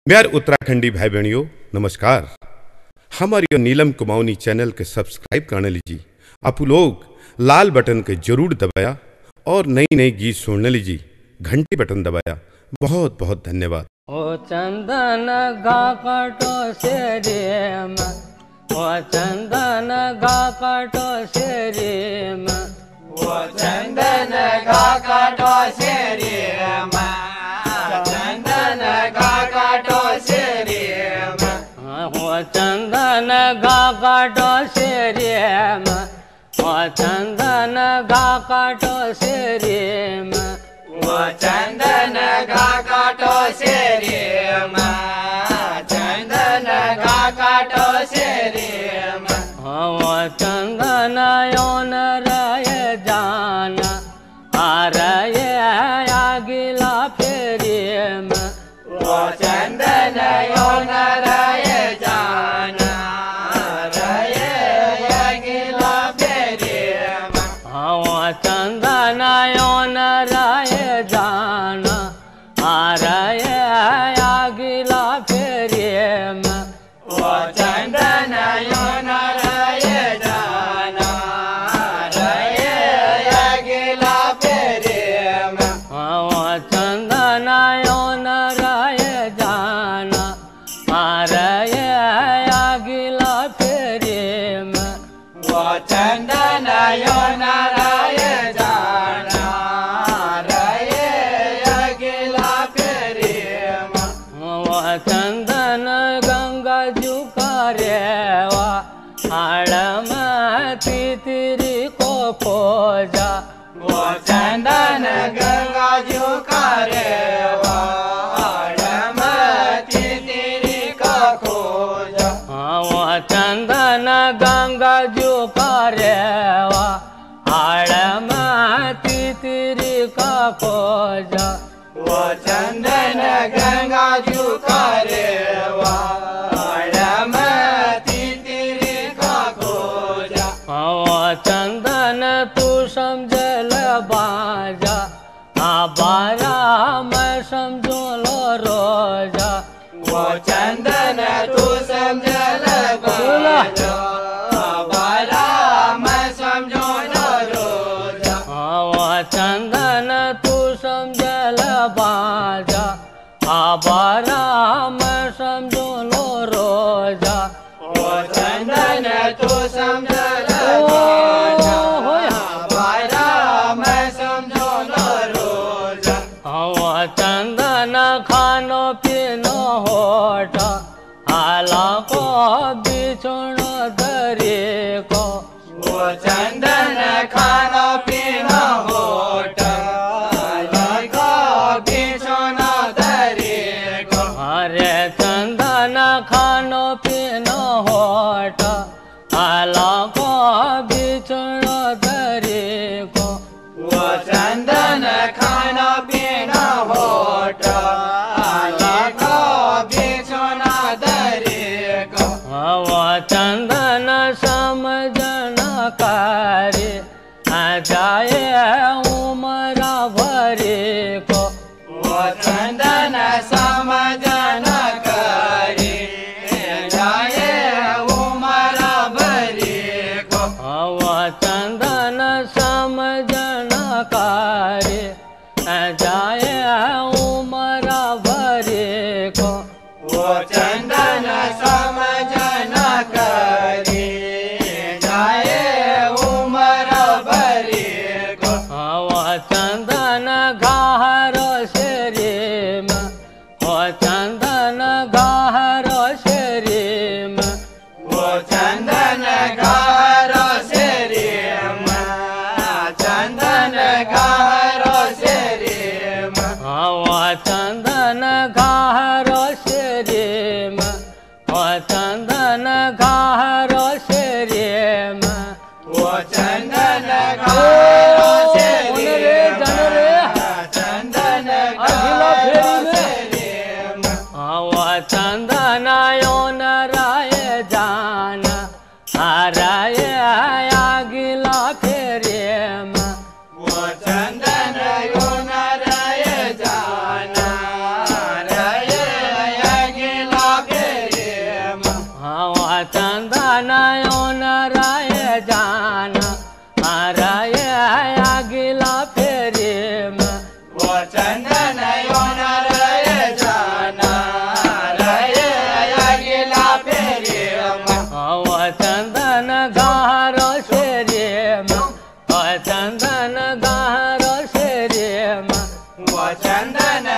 म्यार उत्तराखंडी भाई बहनियों नमस्कार। हमारी नीलम कुमाऊनी चैनल के सब्सक्राइब करने लीजिए। आप लोग लाल बटन के जरूर दबाया और नई नई गीत सुनने लीजिए। घंटी बटन दबाया। बहुत बहुत धन्यवाद। ओ चंदन गा काटो से रेम, ओ चंदन गा काटो से रेम, ओ चंदन गा काटो से रेम, चंदन गा काटो से रेम, ओ चंदन गा काटो से रेम, ओ चंदन गा काटो से रेम, ओ चंदन गा काटो से रेम, चंदन गा काटो से रेम, ओ चंदन योन रय जान आरय आगिला फेरेम, ओ चंदन योन रय जान रय अगिला फेरेम, ओ चंदन योन रय जान आरय आगिला फेरेम, ओ चंदन योन रय जान रय अगिला फेरेम, ओ चंदन योन रय जान आरय आगिला फेरेम, ओ चंदन योन रय जान रय अगिला फेरेम, ओ चंदन गंगा जुकारेवा आड़म तितरी को खोजा, ओ चंदन गंगा जुकारे वाड़म तितरी का खोज, ओ चंदन गंगा जुकारेवा आड़म तितरी का खोजा, ओ चंदन गंगा जुकारे वाड़म तितरी का खोज, ओ चंदन तू समझल बाजा बारा मैं समझो लो रोजा, ओ चंदन तू समझल बाजा बारा मैं समझो न रोजा, ओ चंदन तू समझल बाजा बारा मैं समझो लो रोजा, ओ चंदन तू समझल बाजा बारा मैं समझो न रोजा, ओ चंदन खानो पीनो होठ आला को बिछुनो दरे को, ओ चंदन खाना पीना होट लगा बिछोना दरे को, अरे चंदन खानो पीनो होठ आला को बिछुनो दरे को, ओ चंदन खाना पीना होट लगा बिछोना दरे को, ओ चंदन समझन करे जाए उमरा भरे को, ओ चंदन समझन करे जाए उमर भरे को, ओ चंदन समझन करे जाए उमरा भरे को, ओ चंदन समझन करे जाए उमर भरे को, ओ चंदन गाहरो से रेम, ओ चंदन गाहरो से रेम, ओ चंदन गारो से रेम, चंदन गारो से रेम, ओ चंदन गाहरो से रेम, ओ चंदन गाहरो से रेम, ओ चंदन गारो से रेम, चंदन गारो से रेम, ओ चंदन योन राय जान आराय आगिला फेरेम, ओ चंदन योन रय जान रय चंदन योन राय जाना राय अगिला फेरी में वो चंदन योन राय जाना राय अगिला फेरी में वो चंदन गारो शेरी में वो चंदन गारो शेरी में वो चंदन